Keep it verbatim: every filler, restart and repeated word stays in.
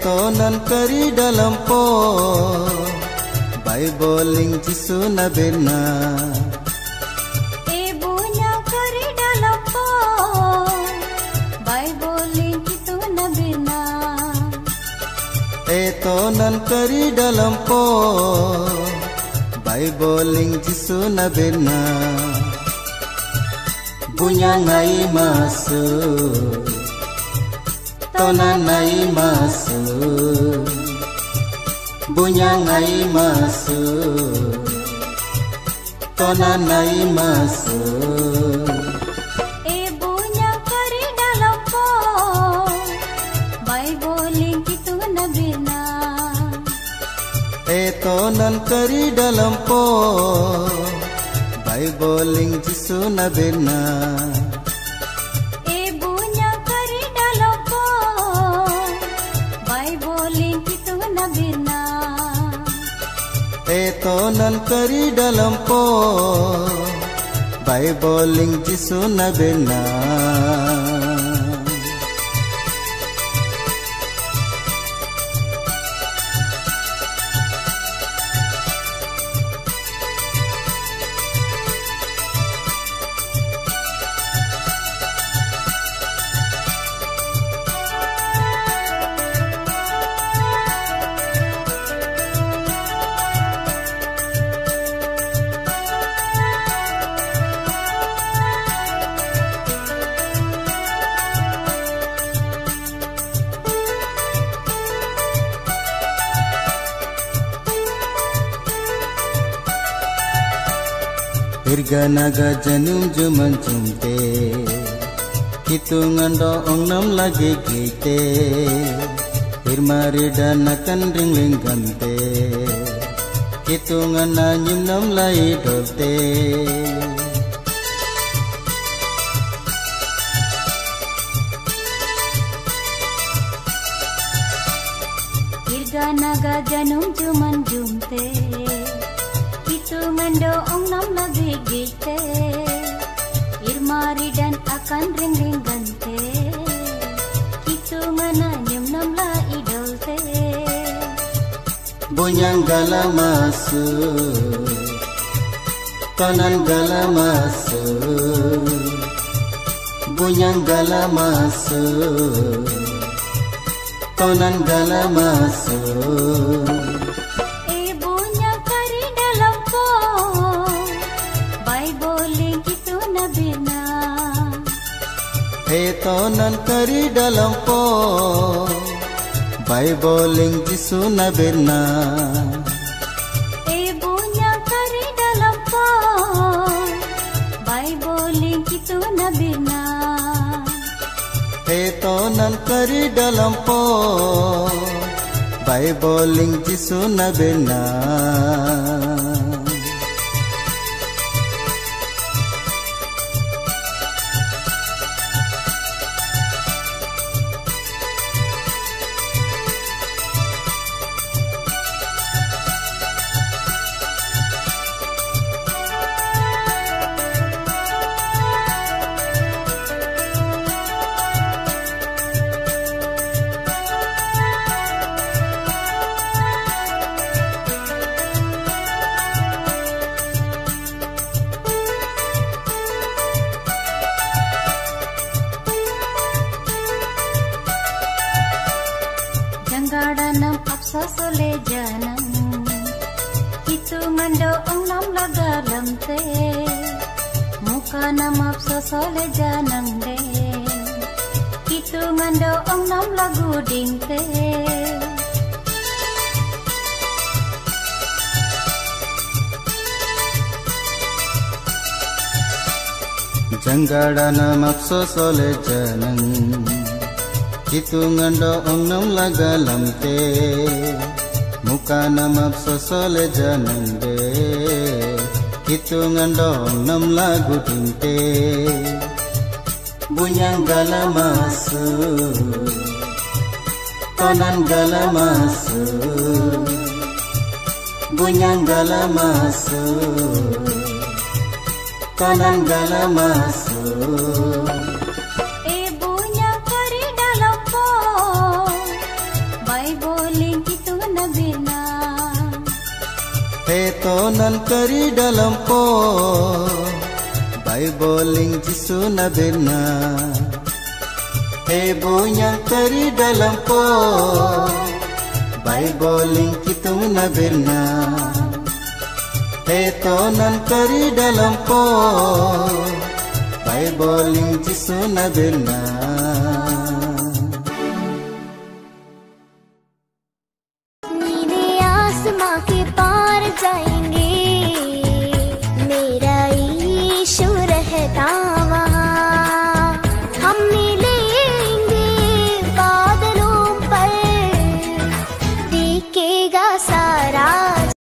Etonan kari dalam po Baiboling Jisu nabirna Ibunya kari dalam po Baiboling Jisu nabirna Etonan kari dalam po Baiboling Jisu nabirna Bunya ngai masuk Tonan nai masuk Bunya ngai masuk Tonan nai masuk Ibunya kari dalam po Baiboling Jisu nabirna Etonan kari dalam po Baiboling Jisu nabirna Ibunya kari dalam po Baiboling Jisu nabirna Etonan kari dalam po Baiboling Jisu nabirna Irga naga janum juman jumte Hitungan doong nam lagi gite Irmari danakan ringling gante Hitungan nanyum nam lai dolte Irga naga janum juman jumte Hitungan doong nam lagi gite Irmari dan akan ring-ring gante Hitungan anyam nam la idolte Bunyang gala masuk Tonan gala masuk Bunyang gala masuk Tonan gala masuk Etonan kari dalam po Baiboling Jisu nabirna Ibunya kari dalam po Baiboling Jisu nabirna Etonan kari dalam po Baiboling Jisu nabirna Janggadanam apsos oleh janam Hitungan doong nam lagalam te Muka nam apsos oleh janam de Hitungan doong nam lagu ding te Janggadanam apsos oleh janam Hitungan doong nam lagalam te Muka nam apsos oleh janang de Hitungan doong nam lagu dinte Bunyang gala masuk Tonan gala masuk Bunyang gala masuk Tonan gala masuk Ibunya kari dalam po He to nan kari dalam po Baiboling Jisu na birna He bunyang kari dalam po Baiboling kitu na birna He to nan kari dalam po Baiboling Jisu na birna